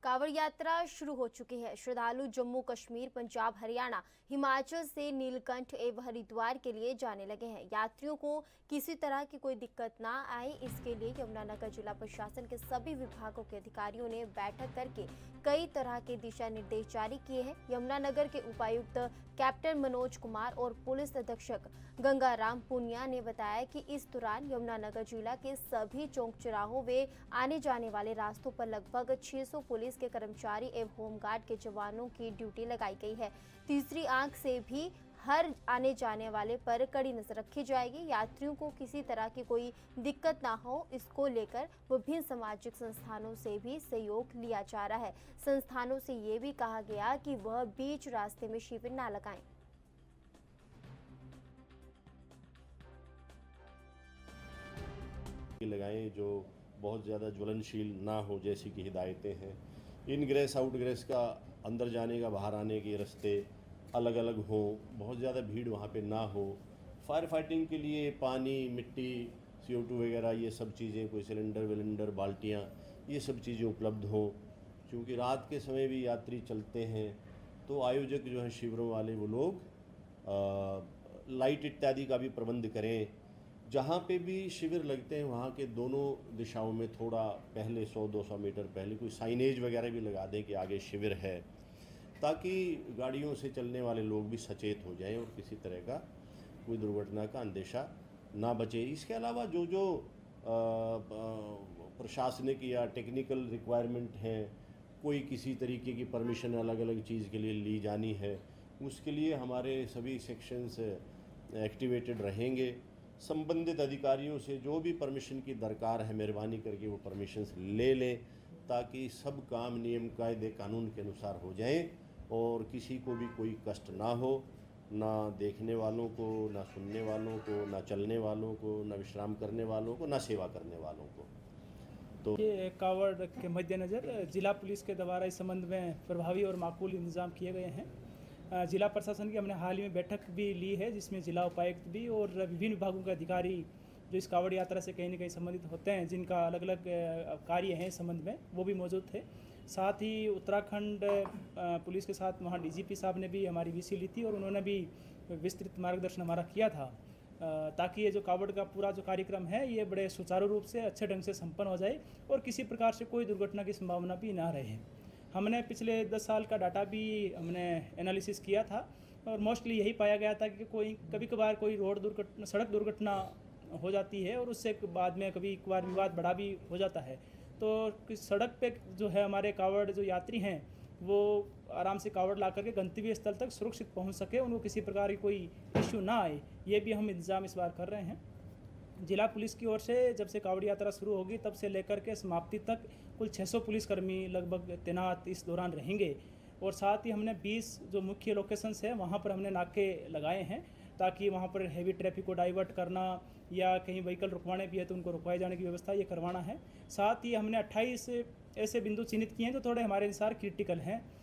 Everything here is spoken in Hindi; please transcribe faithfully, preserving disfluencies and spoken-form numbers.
कांवड़ यात्रा शुरू हो चुकी है। श्रद्धालु जम्मू कश्मीर, पंजाब, हरियाणा, हिमाचल से नीलकंठ एवं हरिद्वार के लिए जाने लगे हैं। यात्रियों को किसी तरह की कोई दिक्कत ना आए, इसके लिए यमुनानगर जिला प्रशासन के सभी विभागों के अधिकारियों ने बैठक करके कई तरह के दिशा निर्देश जारी किए हैं। यमुनानगर के उपायुक्त कैप्टन मनोज कुमार और पुलिस अधीक्षक गंगाराम पुनिया ने बताया कि इस दौरान यमुनानगर जिला के सभी चौक चौराहों व आने जाने वाले रास्तों पर लगभग छह सौ पुलिस के कर्मचारी एवं होमगार्ड के जवानों की ड्यूटी लगाई गई है। तीसरी आंख से भी हर आने जाने वाले पर कड़ी नजर रखी जाएगी। यात्रियों को किसी तरह की कोई दिक्कत ना हो, इसको लेकर विभिन्न सामाजिक संस्थानों से भी सहयोग लिया जा रहा है। संस्थानों से ये भी कहा गया कि वह बीच रास्ते में शिविर ना लगाएं। लगाएं जो बहुत ज़्यादा ज्वलनशील ना हो, जैसी कि हिदायतें हैं। इनग्रेस आउटग्रेस का, अंदर जाने का बाहर आने के रास्ते अलग अलग हों, बहुत ज़्यादा भीड़ वहाँ पे ना हो। फायर फाइटिंग के लिए पानी, मिट्टी, सी ओ टू वगैरह ये सब चीज़ें, कोई सिलेंडर विलेंडर, बाल्टियाँ, ये सब चीज़ें उपलब्ध हों। क्योंकि रात के समय भी यात्री चलते हैं, तो आयोजक जो हैं शिविरों वाले, वो लोग आ, लाइट इत्यादि का भी प्रबंध करें। जहाँ पे भी शिविर लगते हैं वहाँ के दोनों दिशाओं में थोड़ा पहले सौ दो सौ मीटर पहले कोई साइनेज वगैरह भी लगा दें कि आगे शिविर है, ताकि गाड़ियों से चलने वाले लोग भी सचेत हो जाएं और किसी तरह का कोई दुर्घटना का अंदेशा ना बचे। इसके अलावा जो जो प्रशासनिक या टेक्निकल रिक्वायरमेंट हैं, कोई किसी तरीके की परमिशन अलग अलग चीज़ के लिए ली जानी है, उसके लिए हमारे सभी सेक्शंस एक्टिवेटेड रहेंगे। संबंधित अधिकारियों से जो भी परमिशन की दरकार है, मेहरबानी करके वो परमिशंस ले लें, ताकि सब काम नियम कायदे कानून के अनुसार हो जाएं और किसी को भी कोई कष्ट ना हो, ना देखने वालों को, ना सुनने वालों को, ना चलने वालों को, ना विश्राम करने वालों को, ना सेवा करने वालों को। तो ये कांवड़ के मद्देनज़र जिला पुलिस के द्वारा इस संबंध में प्रभावी और माकूल इंतजाम किए गए हैं। जिला प्रशासन की हमने हाल ही में बैठक भी ली है, जिसमें जिला उपायुक्त भी और विभिन्न विभागों के अधिकारी जो इस कांवड़ यात्रा से कहीं न कहीं संबंधित होते हैं, जिनका अलग अलग कार्य हैं इस संबंध में, वो भी मौजूद थे। साथ ही उत्तराखंड पुलिस के साथ वहाँ डी जी पी साहब ने भी हमारी वी सी ली थी और उन्होंने भी विस्तृत मार्गदर्शन हमारा किया था, ताकि ये जो कांवड़ का पूरा जो कार्यक्रम है ये बड़े सुचारू रूप से अच्छे ढंग से संपन्न हो जाए और किसी प्रकार से कोई दुर्घटना की संभावना भी ना रहे। हमने पिछले दस साल का डाटा भी हमने एनालिसिस किया था और मोस्टली यही पाया गया था कि कोई कभी कभार कोई रोड दुर्घटना, सड़क दुर्घटना हो जाती है और उससे बाद में कभी कभार विवाद बड़ा भी हो जाता है। तो सड़क पे जो है हमारे कांवड़ जो यात्री हैं वो आराम से कांवड़ ला करके गंतव्य स्थल तक सुरक्षित पहुंच सके, उनको किसी प्रकार की कोई इश्यू ना आए, ये भी हम इंतजाम इस बार कर रहे हैं। जिला पुलिस की ओर से जब से कांवड़ यात्रा शुरू होगी तब से लेकर के समाप्ति तक कुल छह सौ पुलिसकर्मी लगभग तैनात इस दौरान रहेंगे और साथ ही हमने बीस जो मुख्य लोकेशंस है वहाँ पर हमने नाके लगाए हैं, ताकि वहाँ पर हैवी ट्रैफिक को डाइवर्ट करना या कहीं व्हीकल रुकवाने भी है तो उनको रुकवाए जाने की व्यवस्था ये करवाना है। साथ ही हमने अट्ठाईस ऐसे बिंदु चिन्हित किए हैं जो थोड़े हमारे अनुसार क्रिटिकल हैं,